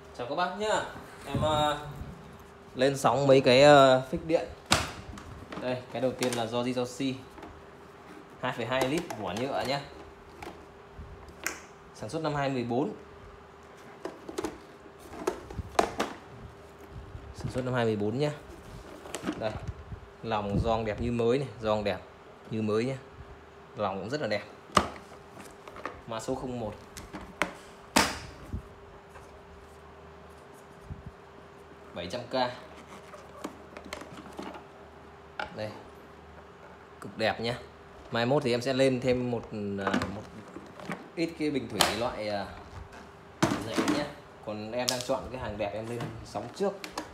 Chào các bác nhá. Em lên sóng mấy cái phích điện. Đây, cái đầu tiên là do Joji 2,2 lít vỏ nhựa nhé. Sản xuất năm 2014. Sản xuất năm 2014 nhé. Đây, lòng gioăng đẹp như mới này, gioăng đẹp như mới nhé. Lòng cũng rất là đẹp. Mã số 01. $700k. Đây, cực đẹp nhé. Mai mốt thì em sẽ lên thêm một ít cái bình thủy loại rẻ nhé. Còn em đang chọn cái hàng đẹp em lên sóng trước.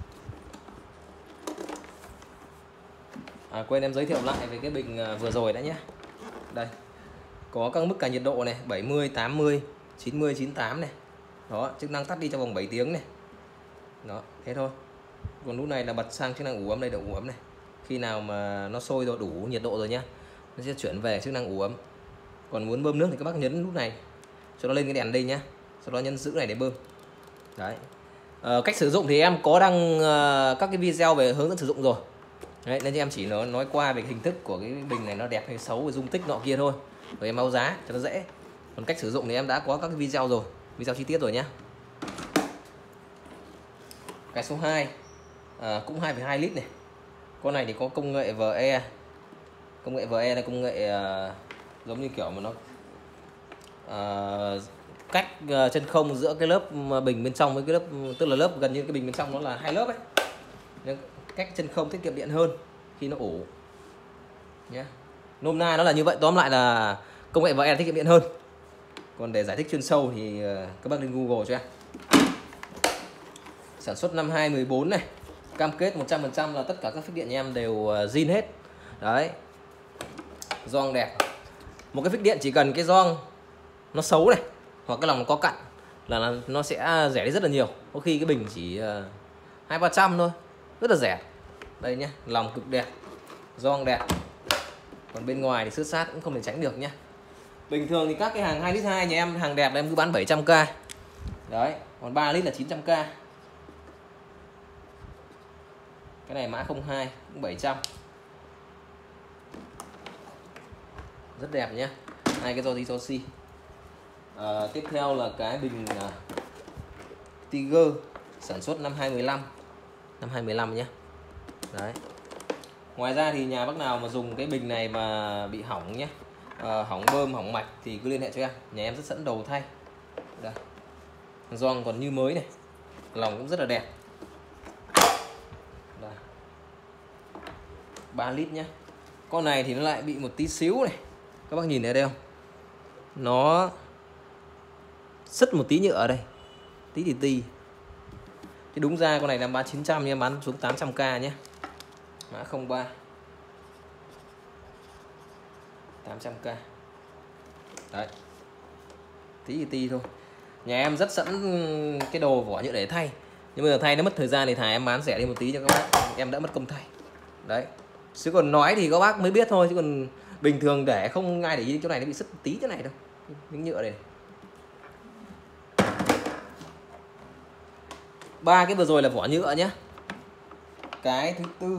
Quên em giới thiệu lại về cái bình vừa rồi đã nhé. Đây, có các mức cả nhiệt độ này, 70, 80, 90, 98 này. Đó, chức năng tắt đi trong vòng 7 tiếng này. Đó, thế thôi. Còn lúc này là bật sang chức năng ủ ấm, đây là ủ ấm này. Khi nào mà nó sôi rồi đủ nhiệt độ rồi nhá, nó sẽ chuyển về chức năng ủ ấm. Còn muốn bơm nước thì các bác nhấn nút này cho nó lên cái đèn đây nhá. Sau đó nhấn giữ này để bơm. Đấy. Cách sử dụng thì em có đăng các cái video về hướng dẫn sử dụng rồi. Đấy, nên em chỉ nói qua về hình thức của cái bình này nó đẹp hay xấu, dung tích nọ kia thôi. Rồi em báo giá cho nó dễ. Còn cách sử dụng thì em đã có các cái video rồi, video chi tiết rồi nhá. Cái số 2 cũng 2,2 lít này. Con này thì có công nghệ VE. Công nghệ VE là công nghệ giống như kiểu mà nó cách chân không giữa cái lớp bình bên trong với cái lớp, tức là lớp gần như cái bình bên trong nó là hai lớp ấy. Nên cách chân không tiết kiệm điện hơn khi nó ủ nhé. Nôm na nó là như vậy, tóm lại là công nghệ VE tiết kiệm điện hơn. Còn để giải thích chuyên sâu thì các bác lên Google cho em. Sản xuất năm 2014 này. Cam kết 100% là tất cả các phích điện nhà em đều zin hết. Đấy. Gioăng đẹp. Một cái phích điện chỉ cần cái gioăng nó xấu này hoặc cái lòng nó có cặn là nó sẽ rẻ đi rất là nhiều. Có khi cái bình chỉ 200-300 thôi, rất là rẻ. Đây nhé, lòng cực đẹp, gioăng đẹp. Còn bên ngoài thì xước sát cũng không thể tránh được nhé. Bình thường thì các cái hàng 2 lít 2 nhà em hàng đẹp là em cứ bán 700k. Đấy, còn 3 lít là 900k. Cái này mã 02 cũng 700. Rất đẹp nhé. Hai cái Joji. Tiếp theo là cái bình Tiger sản xuất năm 2015. Năm 2015 nhé. Đấy. Ngoài ra thì nhà bác nào mà dùng cái bình này mà bị hỏng nhé, hỏng bơm, hỏng mạch thì cứ liên hệ cho em. Nhà em rất sẵn đầu thay. Đây. Gioăng còn như mới này. Lòng cũng rất là đẹp. Đây. 3 lít nhé. Con này thì nó lại bị một tí xíu này. Các bác nhìn thấy đây không? Nó sứt một tí nhựa ở đây. Tí. Thì đúng ra con này là bán 900 nhưng em bán xuống 800k nhé. Mã 03. 800k. Đấy. Tí thôi. Nhà em rất sẵn cái đồ vỏ nhựa để thay. Nhưng mà thay nó mất thời gian thì thà em bán rẻ đi một tí cho các bác. Em đỡ mất công thay. Đấy. Chứ còn nói thì các bác mới biết thôi. Chứ còn bình thường để không ai để ý chỗ này nó bị sứt tí chỗ này đâu. Miếng nhựa này. Ba cái vừa rồi là vỏ nhựa nhé. Cái thứ tư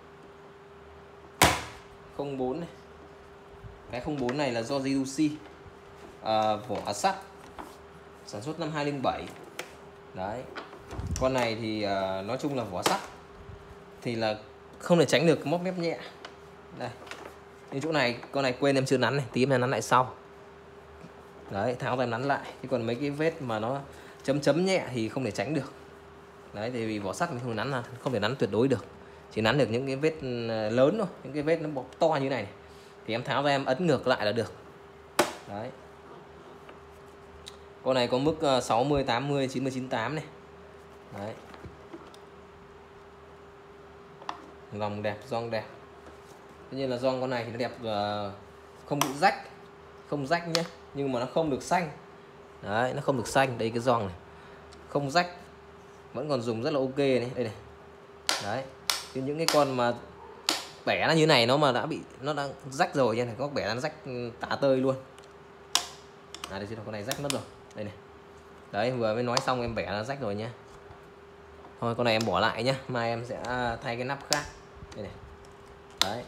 04 này. Cái 04 này là do Joji vỏ sắt. Sản xuất năm 2007. Đấy. Con này thì nói chung là vỏ sắt thì là không thể tránh được móc mép nhẹ. Đây. Nhưng chỗ này con này quên em chưa nắn này, tí em nắn lại sau. Đấy, tháo ra em nắn lại. Chứ còn mấy cái vết mà nó chấm nhẹ thì không thể tránh được. Đấy, tại vì vỏ sắt mình không nắn là không thể nắn tuyệt đối được. Chỉ nắn được những cái vết lớn thôi, những cái vết nó bọc to như này thì em tháo ra em ấn ngược lại là được. Đấy. Con này có mức 60, 80, 90, 98 này. Đấy. Lòng đẹp, gioăng đẹp. Tất nhiên là gioăng con này thì nó đẹp, không bị rách, không rách nhé, nhưng mà nó không được xanh. Đấy, nó không được xanh. Đây cái gioăng này không rách, vẫn còn dùng rất là ok này. Đây này. Đấy. Chứ những cái con mà bẻ nó như này nó đã rách rồi nha, có bẻ nó rách tả tơi luôn. Đây con này rách mất rồi. Đây này. Đấy, vừa mới nói xong em bẻ nó rách rồi nhé. Thôi con này em bỏ lại nhá, mai em sẽ thay cái nắp khác. Đây này. Đấy.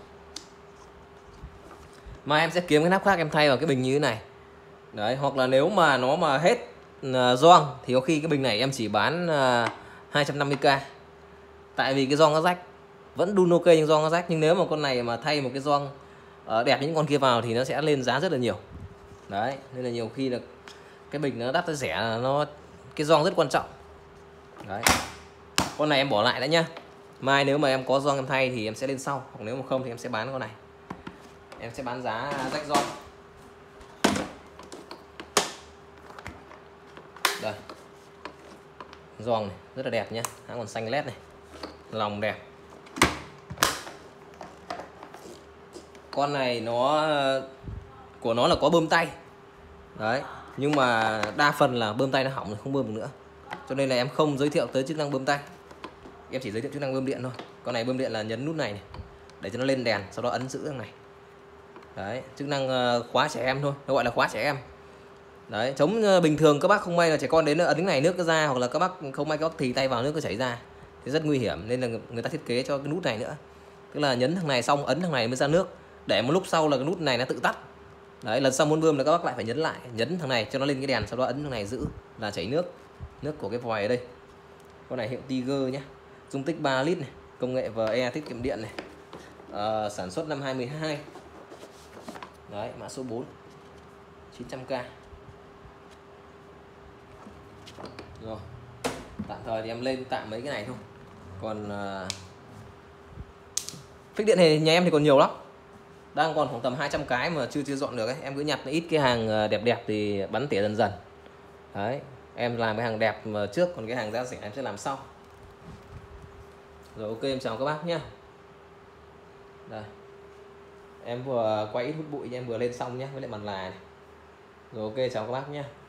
Mai em sẽ kiếm cái nắp khác em thay vào cái bình như thế này. Đấy, hoặc là nếu mà nó mà hết gioăng thì có khi cái bình này em chỉ bán 250k. Tại vì cái gioăng nó rách. Vẫn đun ok nhưng gioăng nó rách, nhưng nếu mà con này mà thay một cái gioăng đẹp những con kia vào thì nó sẽ lên giá rất là nhiều. Đấy, nên là nhiều khi là cái bình nó đắt hay rẻ, nó cái gioăng rất quan trọng. Đấy. Con này em bỏ lại đã nhá. Mai nếu mà em có gioăng em thay thì em sẽ lên sau, hoặc nếu mà không thì em sẽ bán con này. Em sẽ bán giá rách gioăng. Đây. Gioăng này rất là đẹp nhá, hãng còn xanh led này. Lòng đẹp. Con này nó của nó là có bơm tay. Đấy, nhưng mà đa phần là bơm tay nó hỏng rồi không bơm được nữa. Cho nên là em không giới thiệu tới chức năng bơm tay. Em chỉ giới thiệu chức năng bơm điện thôi. Con này bơm điện là nhấn nút này này để cho nó lên đèn, sau đó ấn giữ thằng này. Đấy, chức năng khóa trẻ em thôi, nó gọi là khóa trẻ em. Đấy, chống bình thường các bác không may là trẻ con đến ấn cái này nước nó ra, hoặc là các bác không may các bác thì tay vào nước nó chảy ra thì rất nguy hiểm, nên là người ta thiết kế cho cái nút này nữa. Tức là nhấn thằng này xong ấn thằng này mới ra nước, để một lúc sau là cái nút này nó tự tắt. Đấy, lần sau muốn bơm là các bác lại phải nhấn lại, nhấn thằng này cho nó lên cái đèn, sau đó ấn thằng này giữ là chảy nước của cái vòi ở đây. Con này hiệu Tiger nhé, dung tích 3 lít này, công nghệ VE tiết kiệm điện này, sản xuất năm 2012. Đấy, mã số 4 900k. Rồi, tạm thời thì em lên tạm mấy cái này thôi. Còn phích điện thì nhà em thì còn nhiều lắm, đang còn khoảng tầm 200 cái mà chưa dọn được ấy. Em cứ nhặt ít cái hàng đẹp thì bắn tỉa dần dần. Đấy, em làm cái hàng đẹp mà trước, còn cái hàng giá rẻ em sẽ làm sau. Rồi, ok, em chào các bác nhé. Đây, em vừa quay ít hút bụi, em vừa lên xong nhé, với lại bàn là này. Rồi, ok, chào các bác nhé.